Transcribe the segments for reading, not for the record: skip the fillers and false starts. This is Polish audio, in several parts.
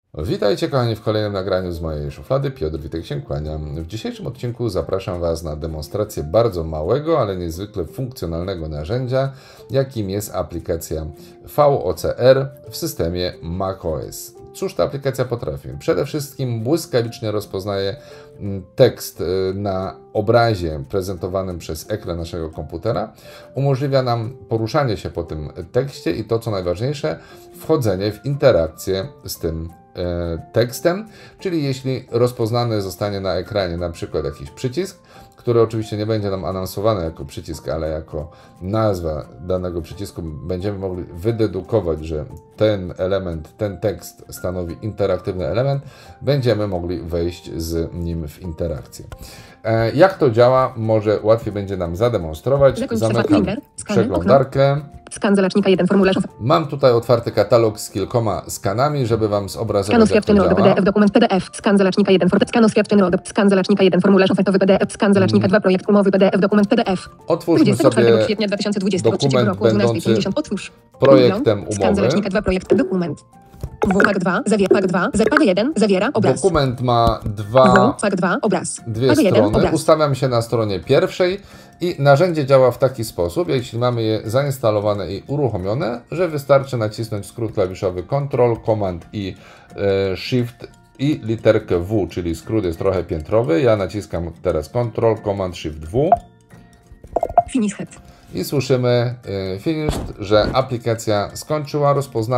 Witajcie kochani w kolejnym nagraniu z mojej szuflady. Piotr Witek się kłania. W dzisiejszym odcinku zapraszam Was na demonstrację bardzo małego, ale niezwykle funkcjonalnego narzędzia, jakim jest aplikacja VOCR w systemie macOS. Cóż ta aplikacja potrafi? Przede wszystkim błyskawicznie rozpoznaje tekst na obrazie prezentowanym przez ekran naszego komputera. Umożliwia nam poruszanie się po tym tekście i to, co najważniejsze, wchodzenie w interakcję z tym tekstem, czyli jeśli rozpoznany zostanie na ekranie na przykład jakiś przycisk, który oczywiście nie będzie nam anonsowany jako przycisk, ale jako nazwa danego przycisku, będziemy mogli wydedukować, że ten element, ten tekst stanowi interaktywny element, będziemy mogli wejść z nim w interakcję. Jak to działa, może łatwiej będzie nam zademonstrować. Zamykam przeglądarkę. Skan zalacznika 1 formularz. Mam tutaj otwarty katalog z kilkoma skanami, żeby Wam zobrazować, jak to działa. PDF, dokument PDF, skan zalacznika 1, skan oświadczeń RODO, skan zalacznika 1, formularz ofertowy PDF, skan zalacznika 2, projekt umowy PDF, dokument PDF. Otwórzmy 24 sobie kwietnia 2023 roku o będący 12:50. Otwórz. projektem umowy. Skan zalacznika 2, projekt, dokument. PAK 2, PAK 2, PAK 1, zawiera obraz. Dokument ma PAK 2, obraz. dwie PAK 1, strony. obraz. Ustawiam się na stronie pierwszej i narzędzie działa w taki sposób, jeśli mamy je zainstalowane i uruchomione, że wystarczy nacisnąć skrót klawiszowy Ctrl, Command i Shift i literkę W, czyli skrót jest trochę piętrowy. Ja naciskam teraz Ctrl, Command, Shift W. Finish head. I słyszymy finished, że aplikacja skończyła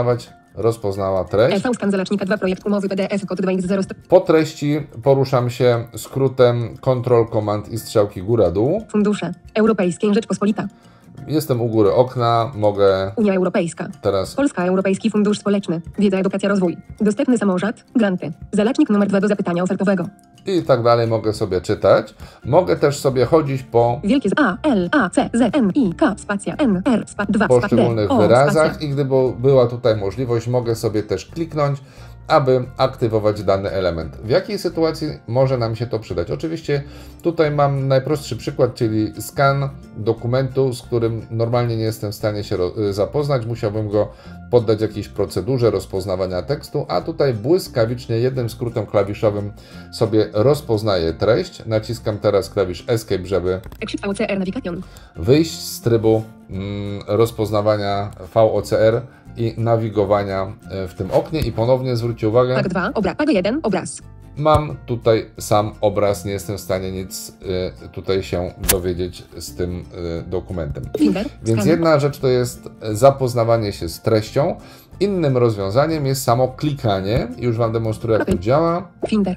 rozpoznała treść. Skan zalacznika 2, projekt umowy PDF, kod 2x0. Po treści poruszam się skrótem Ctrl, Command i strzałki góra-dół. Fundusze. Europejskie, Rzeczpospolita. Jestem u góry okna, mogę Unia Europejska. teraz Polska, Europejski Fundusz Społeczny. Wiedza, edukacja, rozwój. Dostępny samorząd. Granty. Zalacznik numer 2 do zapytania ofertowego. i tak dalej mogę sobie czytać. Mogę też sobie chodzić po Wielkie z A, L, A, C, Z, N, I, K, spacja, N, R, spa, 2, spacja, D, poszczególnych O, wyrazach spacja. i gdyby była tutaj możliwość, mogę sobie też kliknąć, aby aktywować dany element. W jakiej sytuacji może nam się to przydać? Oczywiście tutaj mam najprostszy przykład, czyli skan dokumentu, z którym normalnie nie jestem w stanie się zapoznać. Musiałbym go poddać jakiejś procedurze rozpoznawania tekstu, a tutaj błyskawicznie jednym skrótem klawiszowym sobie rozpoznaję treść. Naciskam teraz klawisz Escape, żeby Exit VOCR Navigation. wyjść z trybu rozpoznawania VOCR i nawigowania w tym oknie i ponownie zwróćcie uwagę, PAK 2, obraz. PAK 1, obraz. mam tutaj sam obraz, nie jestem w stanie nic tutaj się dowiedzieć z tym dokumentem. Finder. Więc Scan. jedna rzecz to jest zapoznawanie się z treścią, innym rozwiązaniem jest samo klikanie. Już Wam demonstruję, jak to działa. Finder.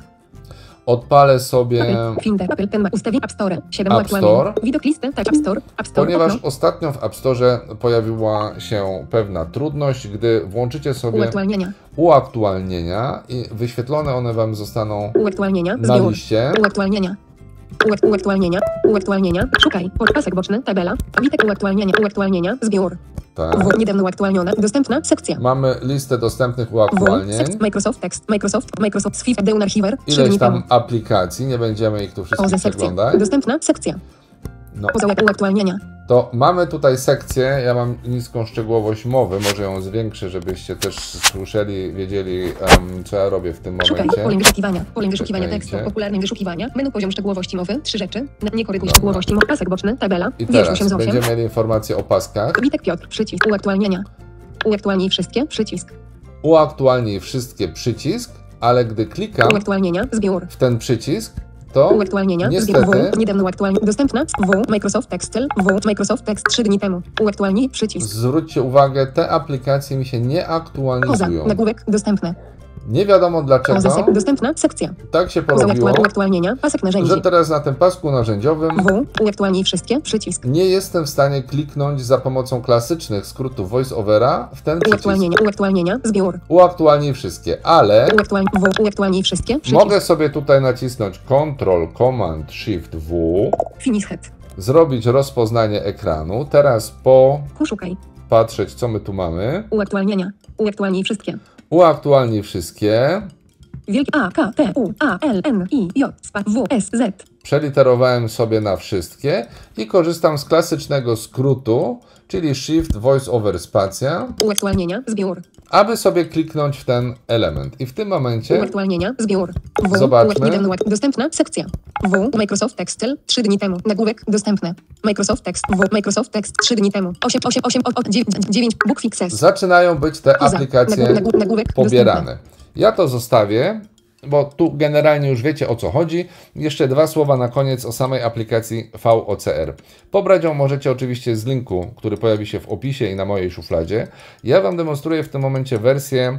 Odpalę sobie, Finder. Apple ten ma ustawień App Store. 7 App aktualnie. Store. Widok listy. Touch App Store. App Store. ponieważ Okno. ostatnio w App Store pojawiła się pewna trudność, gdy włączycie sobie Uaktualnienia. uaktualnienia i wyświetlone one Wam zostaną Uaktualnienia. na Zbiór. liście. Uaktualnienia. Uaktualnienia. Uaktualnienia. Szukaj. Pasek boczny. Tabela. Witek uaktualnienia. Uaktualnienia. Zbiór. Tak. Niedawno uaktualniona. Dostępna. Sekcja. Mamy listę dostępnych uaktualnień, Microsoft Text. Microsoft Swift. Deun Archiver. 3 ileś dni tam temu. aplikacji, nie będziemy ich tu wszystkich Poza sekcja. przeglądać. Dostępna. Sekcja. No, Poza uaktualnienia. to mamy tutaj sekcję, ja mam niską szczegółowość mowy, może ją zwiększę, żebyście też słyszeli, wiedzieli, co ja robię w tym Szukaj. momencie. Polem wyszukiwania. Polem wyszukiwania Czekajcie. tekstu. Popularnym wyszukiwania. Menu poziom szczegółowości mowy. 3 rzeczy. Nie koryguj szczegółowości mowy. Pasek boczny. Tabela. I Wiersz teraz 8 z 8. będziemy mieli informacje o paskach. Witek Piotr. Przycisk. Uaktualnienia. Uaktualnij wszystkie. Przycisk. Uaktualnij wszystkie przycisk, ale gdy klikam Uaktualnienia. Zbiór. w ten przycisk, to Uaktualnienia. niestety W. Niedawno uaktualnienie. Dostępna. W. Microsoft Textile. W. Microsoft Text 3 dni temu. Uaktualnij. Przycisk. zwróćcie uwagę, te aplikacje mi się nie Poza. aktualizują. Nagłówek. Dostępne. Nie wiadomo dlaczego, Poza. Dostępna. Sekcja. tak się Poza porobiło, uaktualnienia. Pasek narzędzi. że teraz na tym pasku narzędziowym W. Uaktualnij wszystkie. Przycisk. nie jestem w stanie kliknąć za pomocą klasycznych skrótów voice-overa w ten przycisk. Uaktualnienia. Uaktualnienia. Zbiór. Uaktualnij wszystkie, ale Uaktualnij wszystkie. Przycisk. mogę sobie tutaj nacisnąć Ctrl, Command, Shift, W, Finish head. zrobić rozpoznanie ekranu. Teraz Poszukaj. popatrzeć, co my tu mamy. Uaktualnienia. Uaktualnij wszystkie. Uaktualnij wszystkie. Wielkie A, K, T, U, A, L, N, I, J, spa, W, S, Z. przeliterowałem sobie na wszystkie i korzystam z klasycznego skrótu, czyli Shift Voice over Spacja, Uaktualnienia, zbiór. aby sobie kliknąć w ten element. I w tym momencie Uaktualnienia, zbiór. Zobaczmy. Dostępna sekcja. Microsoft Excel 3 dni temu. Nagłówek dostępne. Microsoft Text 3 dni temu. 9 book fixes. zaczynają być te aplikacje Nagłówek pobierane. Ja to zostawię, bo tu generalnie już wiecie, o co chodzi. Jeszcze 2 słowa na koniec o samej aplikacji VOCR. Pobrać ją możecie oczywiście z linku, który pojawi się w opisie i na mojej szufladzie. Ja Wam demonstruję w tym momencie wersję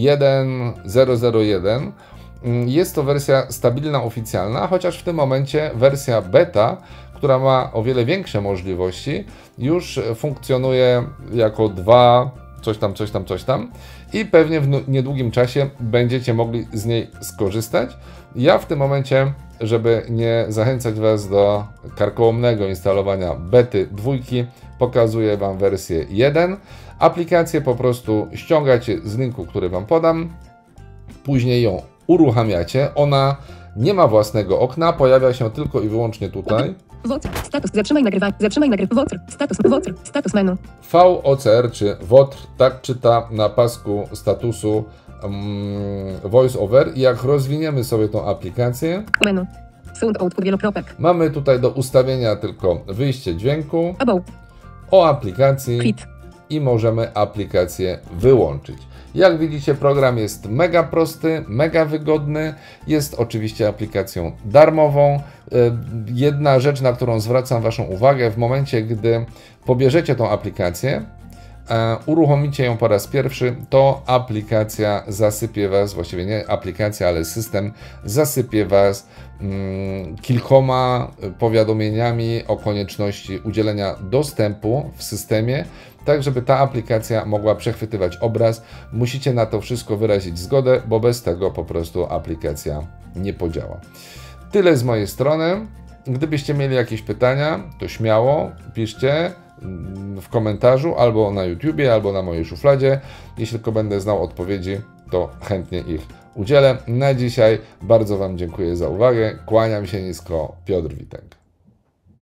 1.0.01. Jest to wersja stabilna, oficjalna, chociaż w tym momencie wersja beta, która ma o wiele większe możliwości, już funkcjonuje jako 2, coś tam i pewnie w niedługim czasie będziecie mogli z niej skorzystać. Ja w tym momencie, żeby nie zachęcać Was do karkołomnego instalowania bety 2, pokazuję Wam wersję 1. Aplikację po prostu ściągacie z linku, który Wam podam, później ją uruchamiacie. Ona nie ma własnego okna, pojawia się tylko i wyłącznie tutaj. WOTR, status, zatrzymaj nagrywanie, WOTR, status menu. VOCR czy WOTR, tak czyta na pasku statusu VoiceOver. I jak rozwiniemy sobie tą aplikację, Menu, sound output wielokropek. mamy tutaj do ustawienia tylko wyjście dźwięku, About, o aplikacji quit. i możemy aplikację wyłączyć. Jak widzicie, program jest mega prosty, mega wygodny. Jest oczywiście aplikacją darmową. Jedna rzecz, na którą zwracam Waszą uwagę, w momencie, gdy pobierzecie tą aplikację, uruchomicie ją po raz pierwszy, to aplikacja zasypie Was, właściwie nie aplikacja, ale system zasypie Was kilkoma powiadomieniami o konieczności udzielenia dostępu w systemie, tak żeby ta aplikacja mogła przechwytywać obraz. Musicie na to wszystko wyrazić zgodę, bo bez tego po prostu aplikacja nie podziała. Tyle z mojej strony. Gdybyście mieli jakieś pytania, to śmiało piszcie w komentarzu albo na YouTubie, albo na mojej szufladzie. Jeśli tylko będę znał odpowiedzi, to chętnie ich udzielę. Na dzisiaj bardzo Wam dziękuję za uwagę. Kłaniam się nisko, Piotr Witek.